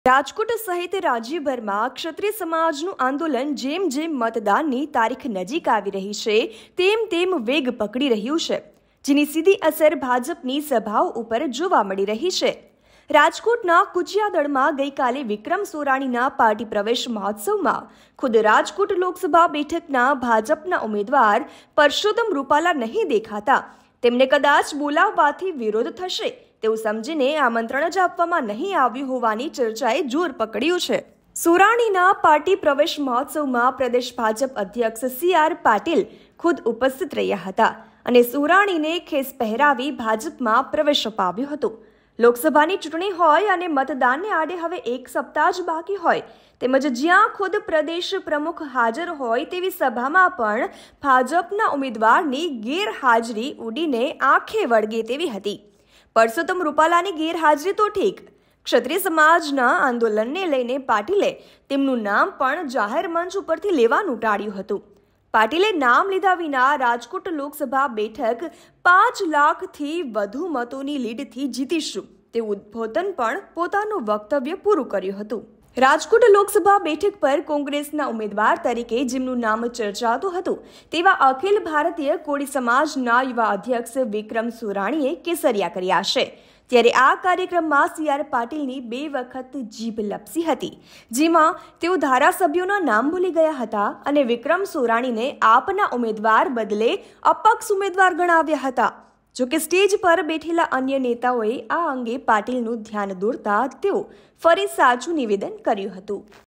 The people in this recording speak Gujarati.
રાજકોટ સહિત રાજ્યભરમાં ક્ષત્રિય સમાજનું આંદોલન જેમ જેમ મતદાનની તારીખ નજીક આવી રહી છે તેમ તેમ વેગ પકડી રહ્યું છે, જેની સીધી અસર ભાજપની સભાઓ ઉપર જોવા મળી રહી છે। રાજકોટના કુચિયાદળમાં ગઈકાલે વિક્રમ સોરાણીના પાર્ટી પ્રવેશ મહોત્સવમાં ખુદ રાજકોટ લોકસભા બેઠકના ભાજપના ઉમેદવાર પરસોત્તમ રૂપાલા નહીં દેખાતા તેમને કદાચ બોલાવવાથી વિરોધ થશે તેવું સમજીને આમંત્રણ જ આપવામાં નહીં આવ્યું હોવાની ચર્ચાએ જોર પકડ્યું છે। સોરાણીના પાર્ટી પ્રવેશ મહોત્સવમાં પ્રદેશ ભાજપ અધ્યક્ષ CR પાટીલ ખુદ ઉપસ્થિત રહ્યા હતા અને સોરાણીને ખેસ પહેરાવી ભાજપમાં પ્રવેશ અપાવ્યો હતો। લોકસભાની ચૂંટણી હોય અને મતદાનને આડે હવે એક સપ્તાહ જ બાકી હોય તેમજ જ્યાં ખુદ પ્રદેશ પ્રમુખ હાજર હોય તેવી સભામાં પણ ભાજપના ઉમેદવારની ગેરહાજરી ઉડીને આંખે વળગે તેવી હતી। પરસોત્તમ રૂપાલાની ગેરહાજરી તો ઠીક, ક્ષત્રિય સમાજના આંદોલનને લઈને પાટીલે તેમનું નામ પણ જાહેર મંચ ઉપરથી લેવાનું ટાળ્યું હતું। પાટીલે નામ લીધા વિના રાજકોટ લોકસભા બેઠક 5 લાખથી વધુ મતોની લીડથી જીતીશું તેવું ઉદ્બોધન પણ પોતાનું વક્તવ્ય પૂરું કર્યું હતું। રાજકોટ લોકસભા બેઠક પર કોંગ્રેસના ઉમેદવાર તરીકે જેમનું નામ ચર્ચાતું હતું તેવા અખિલ ભારતીય કોળી સમાજના યુવા અધ્યક્ષ વિક્રમ સોરાણીએ કેસરિયા કર્યા છે। ત્યારે આ કાર્યક્રમમાં CR પાટીલની 2 વખત જીભ લપસી હતી, જેમાં તેઓ ધારાસભ્યોના નામ ભૂલી ગયા હતા અને વિક્રમ સોરાણીને આપના ઉમેદવાર બદલે અપક્ષ ઉમેદવાર ગણાવ્યા હતા। જોકે સ્ટેજ પર બેઠેલા અન્ય નેતાઓએ આ અંગે પાટીલનું ધ્યાન દોરતા તેઓ ફરી સાચું નિવેદન કર્યું હતું।